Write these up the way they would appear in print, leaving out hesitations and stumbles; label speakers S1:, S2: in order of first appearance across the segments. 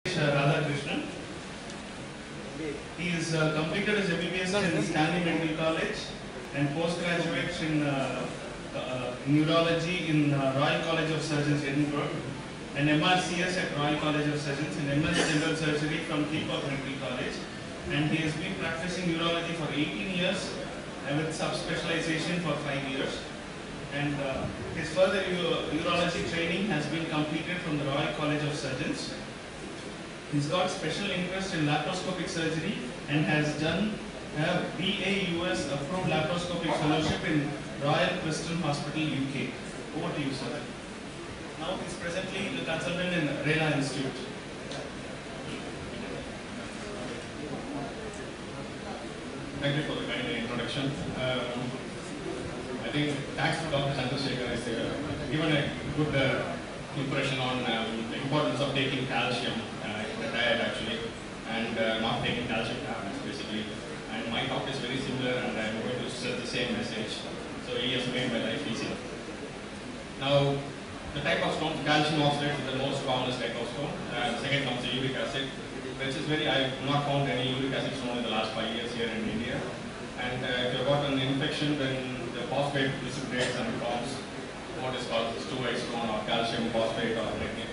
S1: Radhakrishnan. He is completed his MBBS in Stanley Medical College and postgraduate in neurology in Royal College of Surgeons, Edinburgh, and MRCS at Royal College of Surgeons and MS General Surgery from Keeper Medical College. And he has been practicing urology for 18 years with subspecialization for 5 years. And his further urology training has been completed from the Royal College of Surgeons. He's got special interest in laparoscopic surgery and has done a BA US approved laparoscopic fellowship in Royal Preston Hospital, UK. Over to you, sir. Now he's presently the consultant in Rela Institute.
S2: Thank you for the kind introduction. I think thanks to Dr.Suresh has given a good impression on the importance of taking calcium in the diet actually, and not taking calcium tablets basically. And my talk is very similar, and I'm going to share the same message. So he has made my life easier. Now, the type of stone, calcium oxalate is the most commonest type of stone. The second comes the uric acid, which is I have not found any uric acid stone in the last 5 years here in India. And if you've got an infection, then the phosphate precipitates and forms what is called two-way stone or calcium phosphate or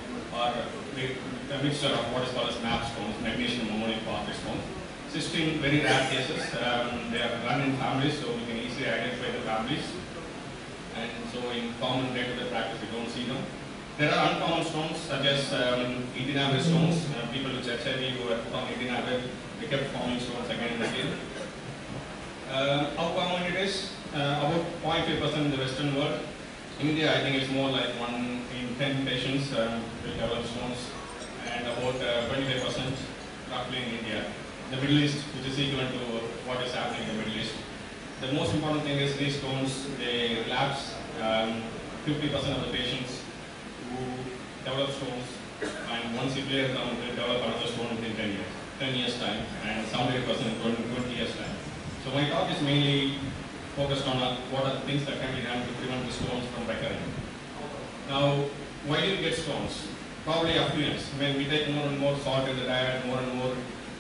S2: a mixture of what is called as MAP stones, magnesium ammonium phosphate stones. Cysteine, very rare cases. They are run in families, so we can easily identify the families. And so in common day-to-day practice, we don't see them. There are uncommon stones such as Urinary stones. People with HIV who are put on Urinary, they kept forming stones again and again. How common it is? About 0.5% in the Western world. In India, I think it's more like 1 in 10 patients will develop stones, and about 25% roughly in India. The Middle East, which is equivalent to what is happening in the Middle East. The most important thing is these stones, they relapse. 50% of the patients who develop stones, and once you clear them, they develop another stone within 10 years time, and 70% in 20 years time. So my talk is mainly focused on what are the things that can be done to prevent the stones from recurring. Now, why do you get stones? Probably affluence. When we take more and more salt in the diet, more and more,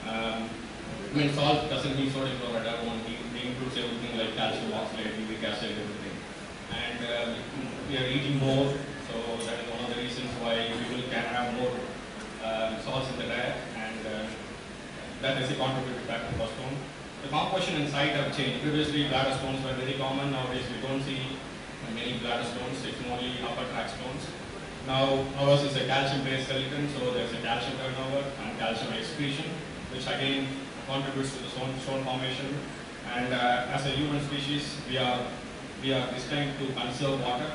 S2: salt doesn't mean sodium chloride alone. It includes everything like calcium oxalate, uric acid, everything. And we are eating more, so that is one of the reasons why people can have more salts in the diet, and that is a contributing factor for stone. The composition and site have changed. Previously, bladder stones were very common. Nowadays, we don't see many bladder stones. It's only upper tract stones. Now, ours is a calcium-based skeleton, so there's a calcium turnover and calcium excretion, which again contributes to the stone formation. And as a human species, we are destined to conserve water.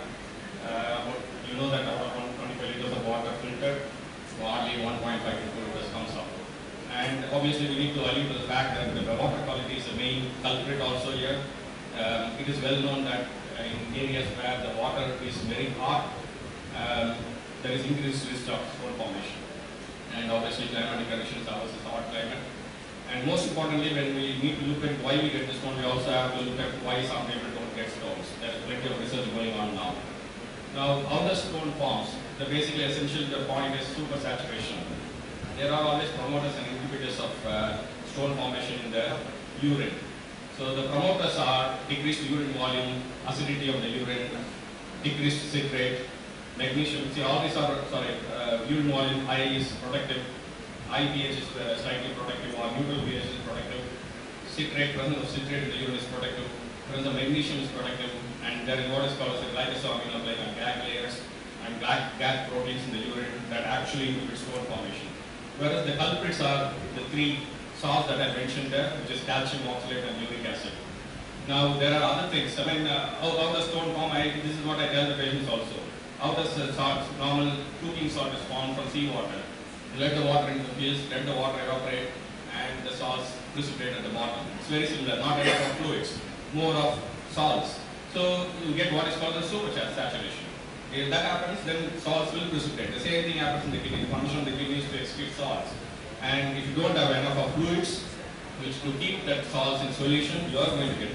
S2: You know that out of 125 liters of water filtered, hardly 1.5 liters comes out. And obviously we need to allude to the fact that the water quality is the main culprit also here. It is well known that in areas where the water is very hot, there is increased risk of stone formation. And obviously climatic conditions, ours is a hot climate. And most importantly, when we need to look at why we get the stone, we also have to look at why some people don't get stones. There is plenty of research going on now. Now, how does stone forms? The basically essential point is supersaturation. There are always promoters and inhibitors of stone formation in the urine. So the promoters are decreased urine volume, acidity of the urine, decreased citrate, magnesium. See, all these are, urine volume, high is protective, high pH is slightly protective, or neutral pH is protective. Citrate, presence of citrate in the urine is protective, presence of magnesium is protective, and there is what is called as the glycosaminoglycan gag layers and gag proteins in the urine that actually inhibit stone formation. Whereas the culprits are the 3 salts that I mentioned there, which is calcium oxalate and uric acid. Now, there are other things. I mean, how does stone form? This is what I tell the patients also. How does the salt, normal cooking salt is formed from seawater? You let the water into the fields, let the water evaporate, and the salts precipitate at the bottom. It's very similar, not enough of fluids, more of salts. So, you get what is called the supersaturation. If that happens, then salts will precipitate. The same thing happens in the kidney. The function of the kidney is to excrete salts. And if you don't have enough of fluids, which to keep that salts in solution, you are going to get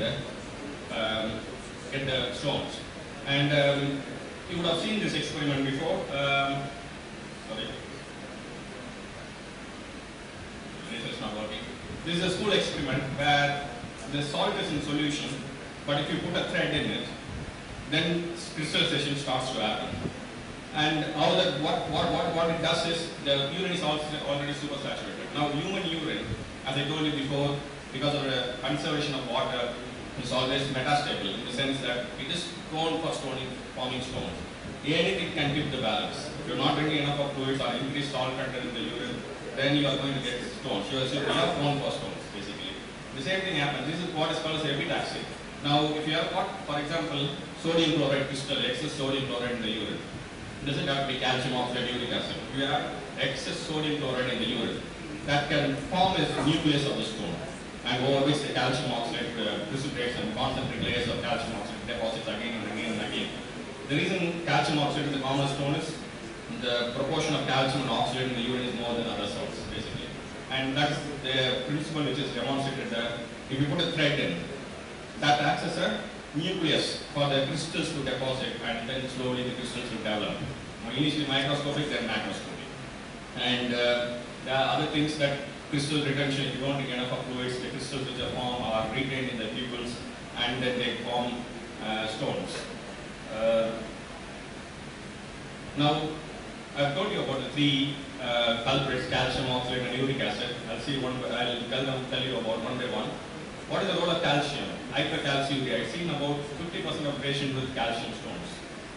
S2: the stones. And you would have seen this experiment before. Sorry. This is a school experiment where the salt is in solution, but if you put a thread in it, then crystallization starts to happen. And how that, what it does is, the urine is also already supersaturated. Now human urine, as I told you before, because of the conservation of water, is always metastable, in the sense that it is prone for forming stones. Anything can tip the balance. If you're not drinking enough of fluids or increased salt content in the urine, then you are going to get stones. You are prone for stones, basically. The same thing happens. This is what is called as epitaxy. Now, if you have got, for example, sodium chloride crystal, excess sodium chloride in the urine, it doesn't have to be calcium oxalate uric acid. If you have excess sodium chloride in the urine, that can form as the nucleus of the stone, and over which the calcium oxalate precipitates and concentric layers of calcium oxalate deposits again and again and again. The reason calcium oxalate is the common stone is the proportion of calcium and oxalate in the urine is more than other salts, basically. And that's the principle which is demonstrated there. If you put a thread in, that acts as a nucleus for the crystals to deposit, and then slowly the crystals will develop. Initially microscopic, then macroscopic. And there are other things that crystal retention, if you don't drink enough of fluids, the crystals which are formed are retained in the tubules, and then they form stones. Now, I've told you about the three culprits, calcium oxalate and uric acid. I'll tell you about one by one. What is the role of calcium? Hypercalciuria. I've seen about 50% of patients with calcium stones.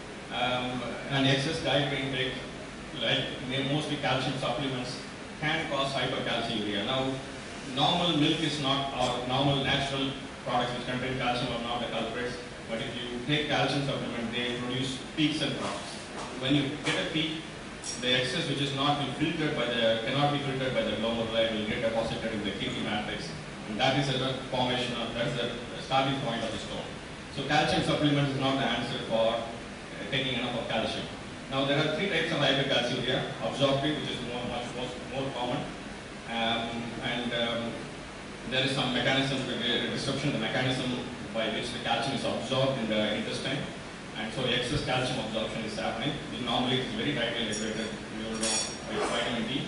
S2: And excess dietary intake, like mostly calcium supplements, can cause hypercalciuria. Now, normal milk is not, or normal natural products which contain calcium are not the culprits, but if you take calcium supplement, they produce peaks and troughs. When you get a peak, the excess which is not filtered by cannot be filtered by the glomeruli will get deposited in the kidney matrix, and that is the formation of, that's the starting point of the stone. So calcium supplement is not the answer for taking enough of calcium. Now there are three types of hypercalciuria: absorptive, which is more common, and there is some mechanism, disruption, the mechanism by which the calcium is absorbed in the intestine, and so excess calcium absorption is happening. Normally it is very tightly regulated, you will know, with vitamin D.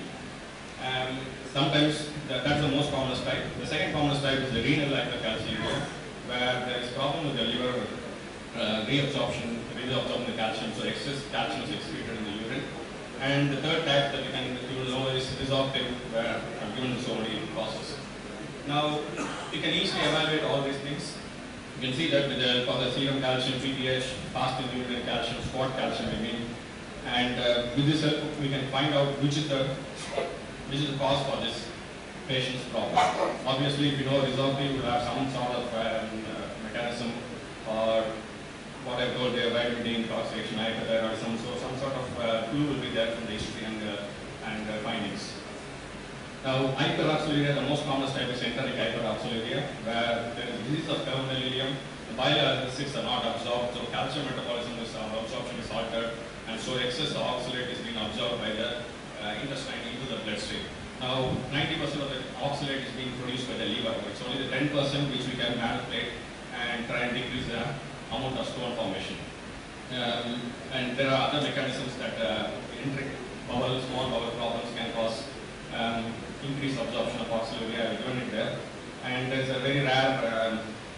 S2: Sometimes that's the most commonest type. The second commonest type is the renal hypercalciuria, where there is problem with the liver reabsorption the calcium, so excess calcium is excreted in the urine. And the third type that you will know is resorptive, where I've given so many causes. Now, you can easily evaluate all these things. You can see that for the serum calcium, PTH, fasting urine calcium, spot calcium, and with this help, we can find out which is the cause for this patient's problem. Obviously, if you know resorptive, you will have some sort of mechanism, or what I told you, vitamin D intoxication, hyperthyroid, some sort of clue will be there from the history and findings. Now, hyperoxaluria, the most common type is enteric hyperoxaluria, where there is disease of terminal ileum. The bile acids are not absorbed, so calcium metabolism absorption is altered, and so excess oxalate is being absorbed by the intestine into the bloodstream. Now, 90% of the oxalate is being produced by the liver. It's only the 10% which we can manipulate and try and decrease the amount of stone formation. And there are other mechanisms that small bowel problems can cause increased absorption of oxaluria. I've given it there. And there's a very rare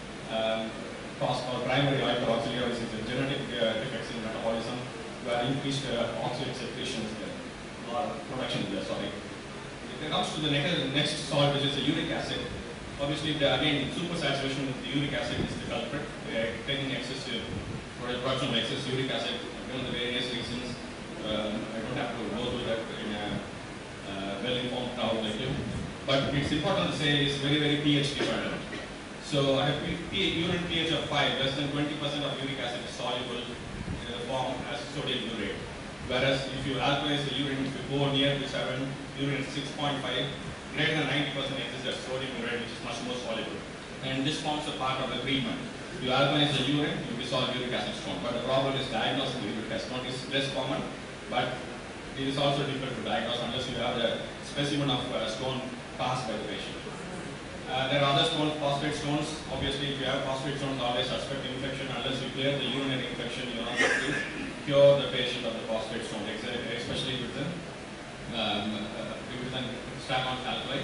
S2: cause called primary hyperoxaluria, which is a genetic defects in metabolism, where increased oxalate secretion is there, or production is there, sorry. If it comes to the next salt, which is the uric acid, obviously, again, supersaturation with the uric acid is the culprit. We are taking excess production of excess uric acid, given the various reasons. I don't have to go through that in a well-informed crowd like you. But it's important to say it's very, very pH dependent. So I have urine pH of 5, less than 20% of uric acid is soluble in the form as sodium urate. Whereas if you alkalize the urine, if you go near to 7, urine is 6.5, greater than 90% exists as sodium urate, which is much more soluble. And this forms a part of the treatment. You alkalize the urine, you dissolve uric acid stone. But the problem is diagnosing the uric acid stone is less common, but it is also difficult to diagnose unless you have the specimen of stone passed by the patient. There are other stones, phosphate stones. Obviously, if you have phosphate stones, always suspect infection. Unless you clear the urinary infection, you are not able to cure the patient of the phosphate stone, especially with the stacon alkali,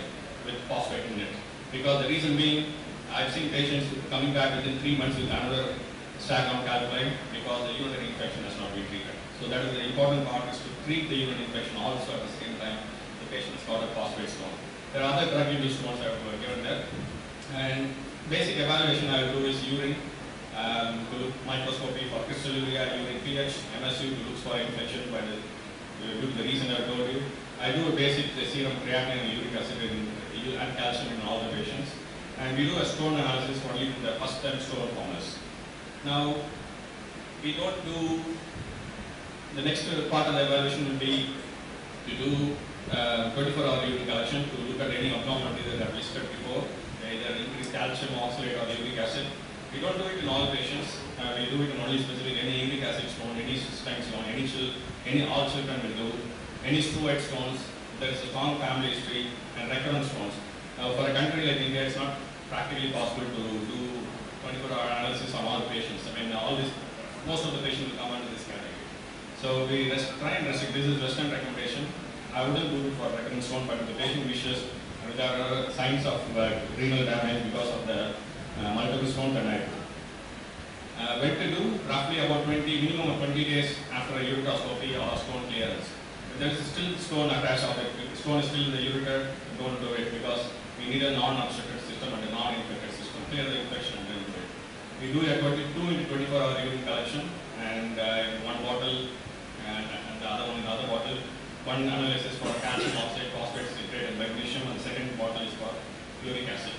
S2: with phosphate in it. Because the reason being, I've seen patients coming back within 3 months with another stagnant calculi because the urinary infection has not been treated. So that is the important part, is to treat the urinary infection also at the same time the patient has got a phosphate stone. There are other drug-induced stones I have given there. And basic evaluation I will do is urine, to look microscopy for crystalluria, urine pH, MSU to look for infection by the, due to the reason I told you. I do a basic serum creatinine and uric acid and calcium in all the patients. And we do a stone analysis for only the first time stone formers. Now, we don't do, the next part of the evaluation will be to do 24-hour urine collection to look at any abnormality that I've listed before, either increased calcium oxalate or uric acid. We don't do it in all patients. We do it in only specific, any uric acid stone, any cystine stone, any all children will do, any steroid stones. There is a strong family history, and recurrent stones. Now, for a country like India, it's not practically possible to do 24-hour analysis on all patients. I mean, most of the patients will come under this category. So we try and restrict. This is Western recommendation. I wouldn't do it for recurrent stone, but if the patient wishes, and there are signs of renal damage because of the multiple stone, then I do. When to do? Roughly about minimum of 20 days after a ureteroscopy or stone clearance. If there is still stone attached, or the stone is still in the ureter, don't do it, because we need a non-obstructed system and a non-infected system. Clear the infection and then do it. We do a 22 into 24-hour urine collection, and one bottle, and the other one in the other bottle. One analysis for calcium oxide, phosphate, citrate, and magnesium, and the second bottle is for uric acid.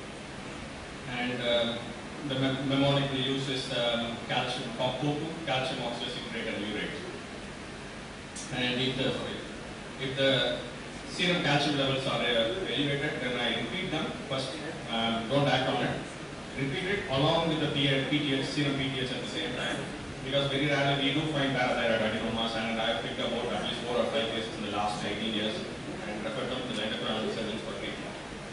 S2: And the mnemonic we use is calcium oxide, citrate, and urate. And if the serum calcium levels are elevated, then I repeat them first. Don't act on it. Repeat it along with the PTH, serum PTH at the same time. Because very rarely we do find parathyroid adenomas, and I have picked about at least 4 or 5 cases in the last 18 years and referred them to the endocrinology surgeons for treatment.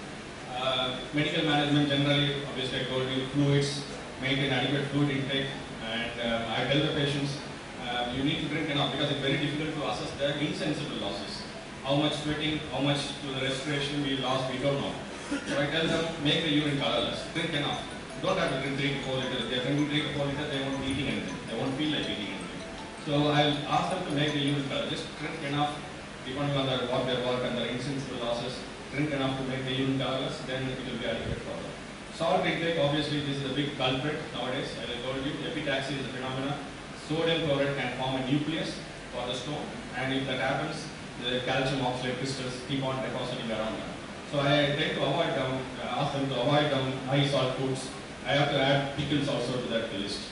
S2: Medical management generally, obviously I told you, fluids, maintain adequate fluid intake, and I tell the patients you need to drink enough, because it's very difficult to assess the insensible losses. How much sweating, how much to the respiration we lost, we don't know. So I tell them, make the urine colorless, drink enough. You don't have to drink 3 to 4 liters. If they're drinking 3 to 4 liters, they won't be eating anything. They won't feel like eating anything. So I'll ask them to make the urine color. Just drink enough, depending on what their work and their insensible losses. Drink enough to make the urine colorless, then it will be adequate for them. Salt intake, obviously, this is a big culprit nowadays. As I told you, epitaxy is a phenomenon. Sodium chloride can form a nucleus for the stone, and if that happens, the calcium oxalate crystals keep on depositing around them. So I try to avoid ask them to avoid high salt foods. I have to add pickles also to that list.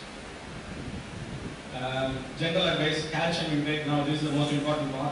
S2: General advice, calcium intake. Now this is the most important part.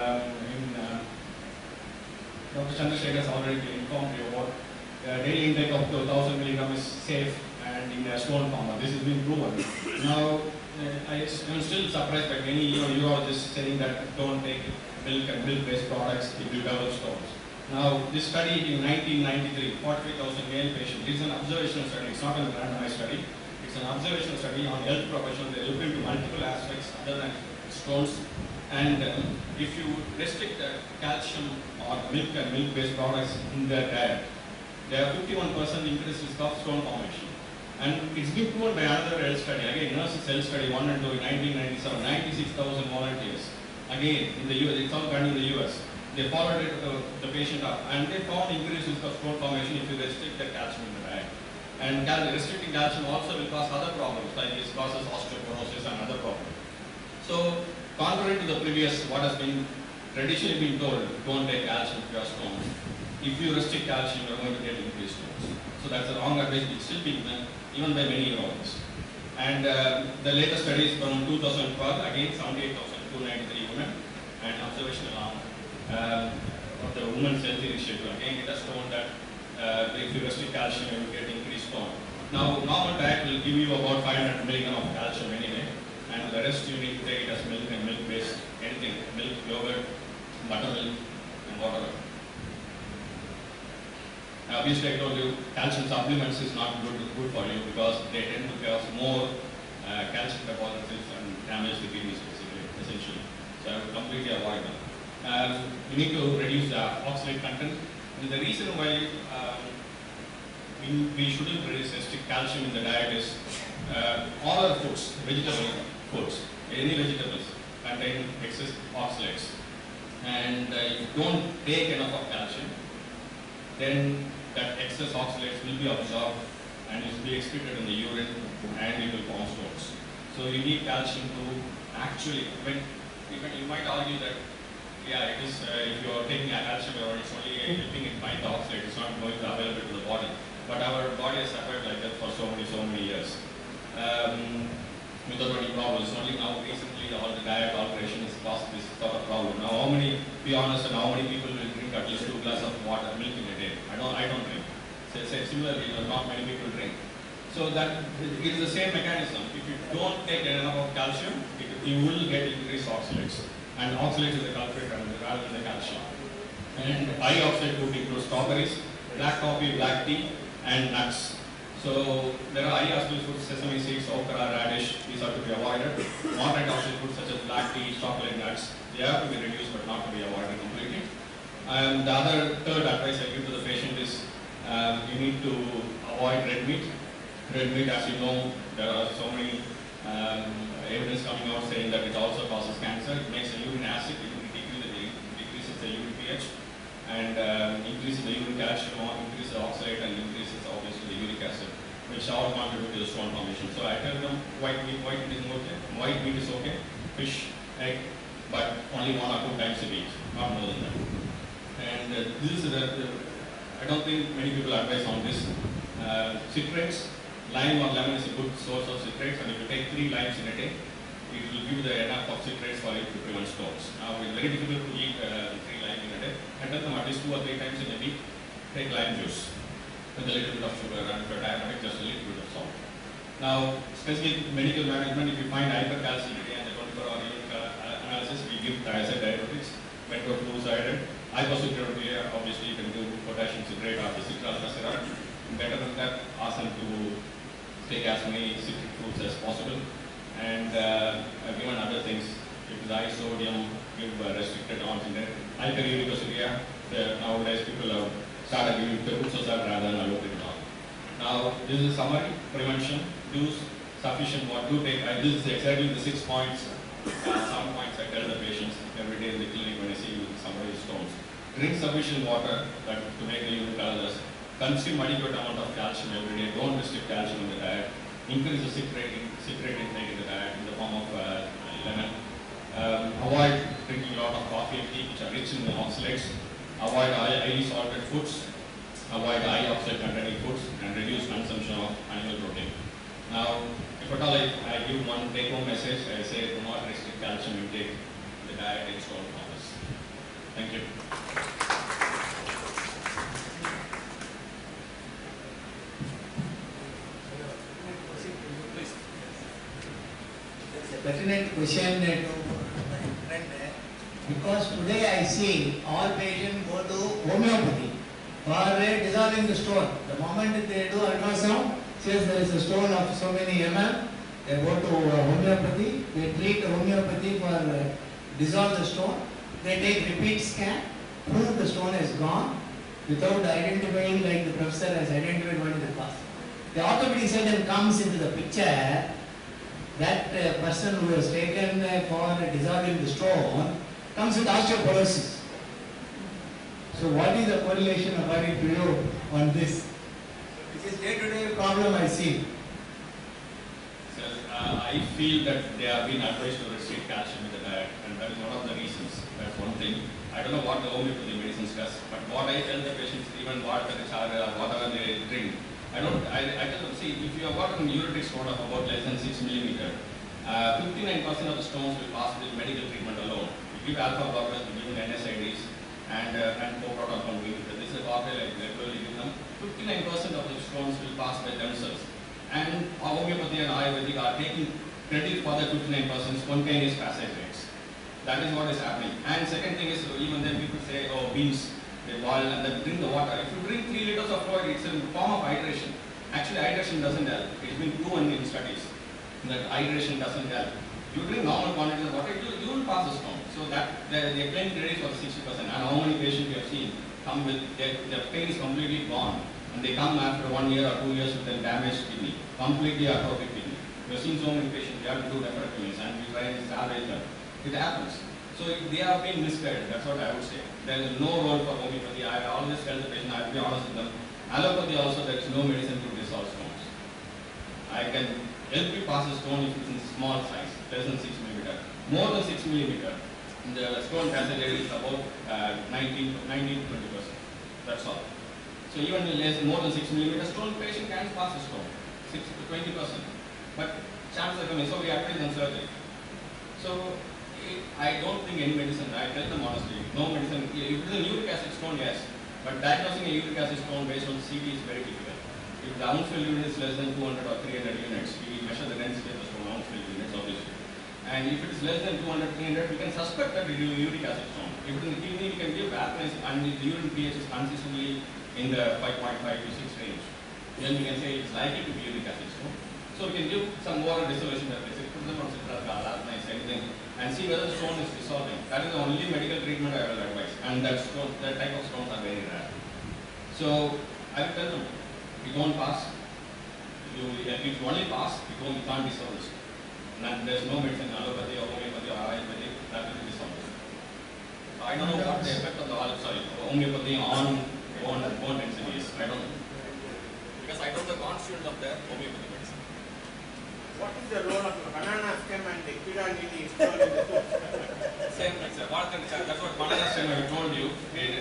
S2: Dr. Chandrasekhar has already informed you about daily intake up to 1000 milligrams is safe and in a stone form. This has been proven. Now I am still surprised by many urologists saying that don't take milk and milk-based products if you develop stones. Now, this study in 1993, 45,000 male patients, it's an observational study, it's not a randomized study. It's an observational study on health professionals. They look into multiple aspects other than stones. And if you restrict the calcium or milk and milk-based products in their diet, they have 51% increased risk of stone formation. And it's been proven by another health study. Again, nurses health study 1 and 2 in 1997, 96,000 volunteers. Again, in the US, it's all done in the US. They followed the patient up, and they found increased risk of stone formation if you restrict the calcium in the diet. And restricting calcium also will cause other problems, like it causes osteoporosis and other problems. So, contrary to the previous, what has been traditionally been told, don't take calcium for your stones. If you restrict calcium, you're going to get increased stones. So that's a wrong advice, which is still being done, even by many urologists. And the latest studies from 2012, again 78,293 women, and observational arm of the Women's Health Initiative. Again, it has shown that if you restrict calcium, you will get increased stone. Now, normal diet will give you about 500 milligrams of calcium anyway, and the rest you need to take it as milk and milk-based, anything, milk, yogurt, buttermilk, and whatever. Obviously, I told you, calcium supplements is not good for you because they tend to cause more calcium deposits and damage the kidneys, essentially. So I would completely avoid them. You need to reduce the oxalate content. The reason why we shouldn't restrict calcium in the diet is all our foods, vegetable foods, any vegetables contain excess oxalates. And if you don't take enough of calcium, then that excess oxalates will be absorbed and it will be excreted in the urine and it will form stones. So you need calcium to actually, you might argue that, yeah, it is, if you are taking a calcium, it's only helping it bind the oxalate, it's not going to be available to the body. But our body has suffered like that for so many years. Without any problems. Only now recently all the diet alteration has caused this sort of problem. Now how many, be honest, and how many people will drink at least 2 glasses of water, milk in a day? I don't drink. So similarly, not many people drink. So that it is the same mechanism. If you don't take enough of calcium, you will get increased oxalates. And oxalates is the culprit rather than the calcium. And high oxalate food includes strawberries, black coffee, black tea, and nuts. So there are high oxalate foods, sesame seeds, okra, radish, these are to be avoided. Moderate oxalate foods such as black tea, chocolate, nuts, they have to be reduced but not to be avoided completely. And the third advice I give to the patient is you need to avoid red meat. Red meat, as you know, there are so many evidence coming out saying that it also causes cancer. It makes the urine acid, it decreases the urine pH, and increases the urine calcium, increases the oxalate, and increases obviously the uric acid, which all contribute to the stone formation. So I tell them white meat is okay, white meat is okay, fish, egg, but only 1 or 2 times a week, not more than that. And this is I don't think many people advise on this. Citrates, lime or lemon is a good source of citrates, and if you take 3 limes in a day, it will give the enough of citrates for you to prevent stones. Now it's very difficult to eat 3 limes in a day. I tell them at least 2 or 3 times in a week, take lime juice with a little bit of sugar, and for diabetic, just a little bit of salt. Now, specific medical management, if you find hypercalciumity and the 24-hour urine analysis, we give thiazide diuretics, metrofluoxide, hypocytruria, obviously you can do potassium citrate or the citralfacerat. Better than that, ask them to take as many citric fruits as possible. And given other things, if it's high sodium, give restricted amounts in there. Alkaline nowadays people have started giving peroxosal rather than allopurinol. Now, this is a summary. Prevention, use sufficient water to take. This is exactly the 6 points, 7 points I tell the patients every day in the clinic when I see somebody with stones. Drink sufficient water to make the urine colorless. Consume adequate amount of calcium every day. Don't restrict calcium in the diet. Increase the citrate intake in the diet in the form of lemon. Avoid drinking a lot of coffee and tea, which are rich in the oxalates. Avoid highly salted foods. Avoid high oxalate containing foods, and reduce consumption of animal protein. Now, if at all I give one take-home message, I say do not restrict calcium intake in the diet in stone formers. Thank you.
S3: Pertinent question to my friend, because today I see all patients go to homeopathy for dissolving the stone. The moment they do ultrasound, says there is a stone of so many mm, they go to homeopathy, they treat homeopathy for dissolve the stone, they take repeat scan, prove the stone is gone without identifying like the professor has identified what is the cause. The orthopedic surgeon comes into the picture. That person who has taken for dissolving the stone comes with osteoporosis. So what is the correlation according to you on this? Which is day-to-day problem I see.
S2: Sir, I feel that they have been advised to restrict calcium in the diet, and that is one of the reasons. That's one thing. I don't know what the homeopathy medicines does, but what I tell the patients, even water, whatever they drink, I tell them, see, if you have got an uric stone of about less than 6 millimeter, 59% of the stones will pass with medical treatment alone. You give alpha blockers, you give NSAIDs, and co-proton pump inhibitor. This is a cocktail I regularly give them. 59% of the stones will pass by themselves. And homeopathy and Ayurvedic are taking credit for the 59% spontaneous passage rates. That is what is happening. And second thing is, even then people say, oh, beans, they boil and then drink the water. If you drink 3 liters of fluid, it's a form of hydration. Actually, hydration doesn't help. It's been proven in studies that hydration doesn't help. You drink normal quantities of water, you will pass the stone. So that they claim credit for 60%. And how many patients we have seen come with, their pain is completely gone, and they come after 1 year or 2 years with a damaged kidney, completely atrophic kidney. We have seen so many patients, they have to do nephrectomies, and we try and salvage them. It happens. So if they have been misguided, that's what I would say. There is no role for homeopathy. I always tell the patient, I will be honest with them. Allopathy also, there is no medicine to dissolve stones. I can help you pass a stone if it's in small size, less than 6 millimeter. More than 6 millimeter, the stone passage area is about 19 to 20%. That's all. So even less, more than 6 millimeter stone, patient can pass a stone, 6 to 20%. But chances are coming, so we advise on surgery. So I don't think any medicine, I tell them honestly, no medicine, if it is a uric acid stone, yes. But diagnosing a uric acid stone based on CT is very difficult. If the ounce filled unit is less than 200 or 300 units, we measure the density of the stone, ounce filled units obviously. And if it is less than 200, 300, we can suspect that it is a uric acid stone. If it is in the kidney, we can give apnea, and if the urine pH is consistently in the 5.5 to 6 range, then we can say it's likely to be uric acid stone. So we can give some water dissolution tablets, put them on citracal, nice anything, and see whether the stone is dissolving. That is the only medical treatment I will advise. And that type of stones are very rare. So I will tell them, you don't pass. If you only pass, you can't dissolve this. And there's no medicine, allopathy or homeopathy or ayurvedic, that will be dissolved. So I don't know what the effect of the homeopathy on bone density is. I don't know. Because I don't know the constituent of the homeopathy medicine.
S4: What is the role of banana stem and the Kira lily installed in the tooth?
S2: Same, that's what banana stem I told you.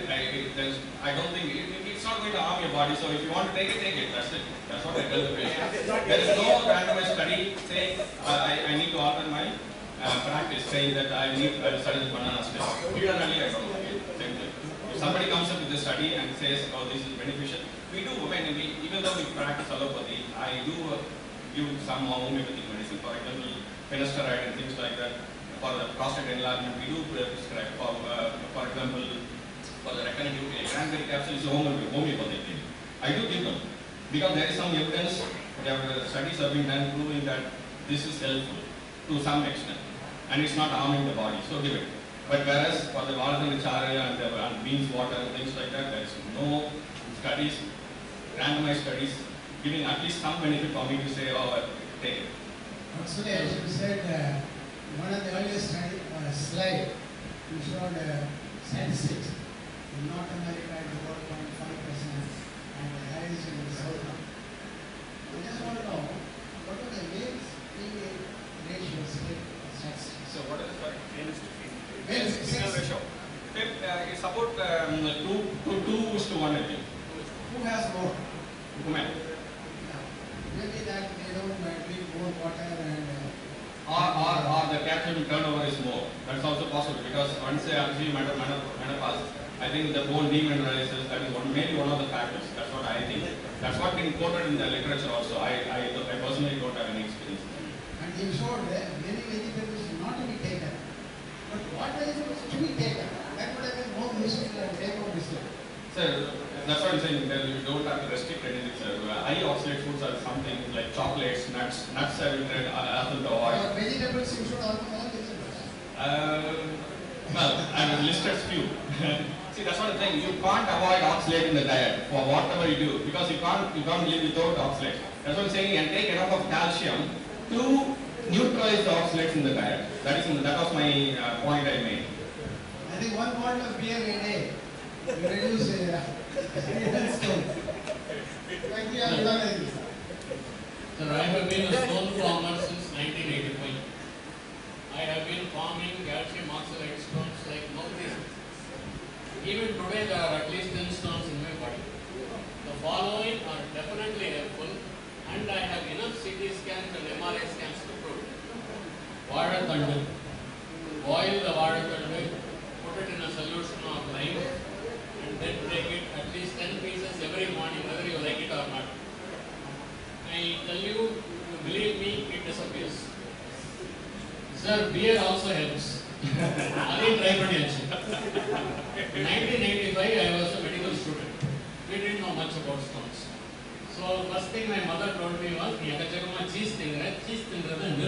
S2: I don't think it's not going to harm your body. So if you want to take it. That's it. That's what I tell the patient. There is no randomized study saying I need to alter my practice, saying that I will study the banana stem. Kira lily, I don't know. Same thing. If somebody comes up with a study and says, oh, this is beneficial, we do. Even though we practice allopathy, I do give some homeopathic medicine, for example, finasteride and things like that. For the prostate enlargement, we do prescribe. For example, for the recurrent UTI, cranberry capsule is homeopathic. I do give them because there is some evidence. Studies have been done proving that this is helpful to some extent, and it's not harming the body. So give it. But whereas for the Vardhan and beans water and things like that, there is no studies, randomized studies, giving at least some benefit for me to say, oh, take it.
S3: Actually, as you said, one of the earliest slide, you showed statistics. In North America, it's about 0.5%, and the highest in the South. I just want to know, what are the male-female ratios in statistics?
S2: So what is the male to female?
S3: Male
S2: ratio. It's about 2:1, I think.
S3: Who has more?
S2: Women.
S3: Maybe that they don't drink more water and
S2: or the capsule turnover is more. That's also possible because once they actually menopause, I think the bone demineralizes. That is maybe one of the factors. That's what I think. That's what been quoted in the literature also. I personally don't have any experience.
S3: And you showed many vegetables not to be taken. But what vegetables to be taken? That would have been more useful and take more wisdom.
S2: Sir, that's what I'm saying. That you don't have to restrict anything, sir. High oxalate foods are something like chocolates, nuts I will try to avoid.
S3: Vegetables, you should all vegetables.
S2: Well, I have listed few. See, that's what I'm saying. You can't avoid oxalate in the diet for whatever you do because you can't live without oxalate. That's what I'm saying. And take enough of calcium to neutralize the oxalates in the diet. That was my point I made.
S3: I think 1 bottle of beer a day. You reduce stone. Like we have done it.
S5: Sir, I have been a stone farmer since 1985. I have been farming calcium oxalate stones like nobody's. Even today there are at least 10 stones in my body. The following are definitely helpful and I have enough CT scans and MRI scans to prove it. Vadakandu. Boil the vadakandu, put it in a solution of lime and then take it at least 10 pieces every morning whether you like it or not. I tell you, believe me, it disappears. Sir, beer also helps. Again, try for In 1985, I was a medical student. We didn't know much about stones. So, first thing my mother told me was, cheese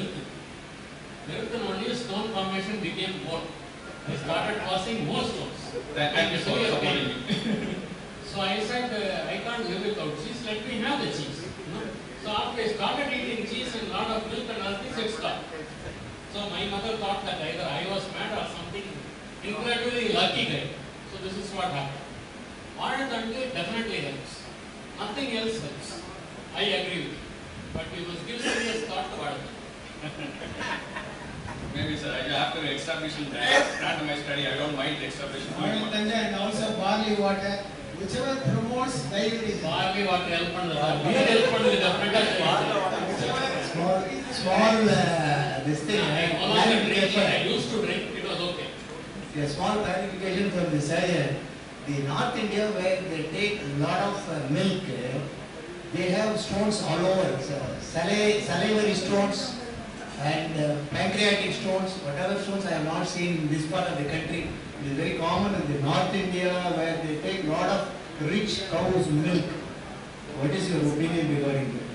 S5: only stone formation became more. I started passing more stones.
S2: Thank you for supporting me.
S5: So I said, I can't live without cheese, let me have the cheese. So after I started eating cheese and lot of milk and all this, it stopped. So my mother thought that either I was mad or something incredibly lucky guy. So this is what happened. Varantandu definitely helps. Nothing else helps. I agree with you. But you must give serious thought to Varantandu.
S2: Maybe sir, after establishing the randomized study, I don't mind the establishment.
S3: And also barley water, whichever promotes diabetes.
S5: Barley water help pannadha. We help pannadha.
S3: Small this thing.
S5: I used to drink, it was okay.
S3: A small clarification from the surgeon. The North India where they take a lot of milk, they have stones all over. So, salivary stones and pancreatic stones, whatever stones I have not seen in this part of the country. It is very common in the North India where they take a lot of rich cow's milk. What is your opinion regarding that?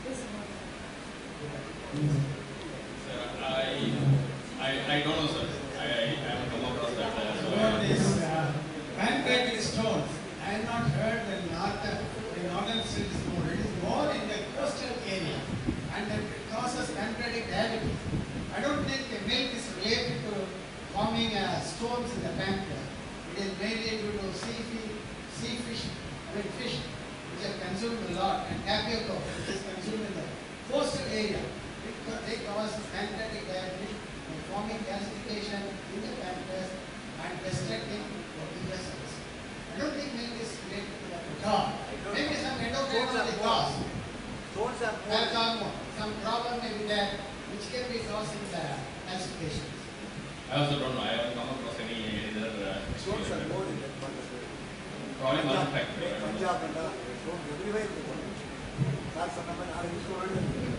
S2: Sir, I don't know sir. I haven't come across that.
S6: Pancreatic stones, I have not heard the northern cities more. It is more in the coastal area and it causes pancreatic diabetes. I don't think the milk is related to forming stones in the pancreas. It is mainly due to sea fish, fish which are consumed a lot, and tapioca which is consumed in the coastal area. They cause pancreatic diabetes by forming calcification in the pancreas and restricting working vessels. I don't think milk is related to that at all. Maybe some endocrinology cause. Some problem may be there which can be causing the calcifications.
S2: I also don't know. I haven't come across any other.
S7: Stones are more in that part of the
S2: Probably manufacturing.
S7: Punjab and stones everywhere in the world. That's something I used to learn.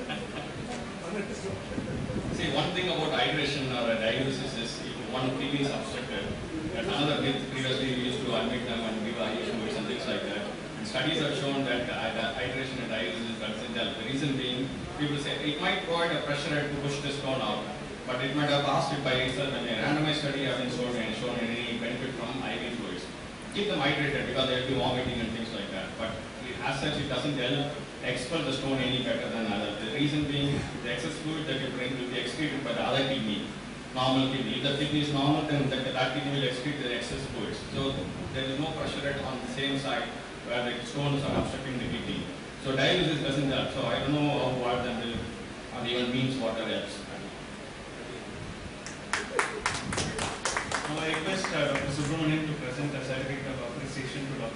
S2: See, one thing about hydration or dialysis is if one kidney is obstructed, that's another myth. Previously, we used to admit them and give IV fluids and things like that. And studies have shown that hydration and dialysis are essential. The reason being, people say it might provide a pressure head to push the stone out, but it might have passed it by itself. And a randomized study hasn't shown any benefit from IV fluids. Keep them hydrated because they will be vomiting and things like that. But as such, it doesn't help expel the stone any better than others. The reason being, the excess fluid that you bring will be excreted by the other kidney, normal kidney. If the kidney is normal, then that kidney will excrete the excess fluids. So there is no pressure at on the same side where the stones are obstructing the kidney. So dialysis doesn't help. So I don't know how what them will, or even means water helps.
S1: Now I request Dr. Subramanian to present a certificate of appreciation to Dr.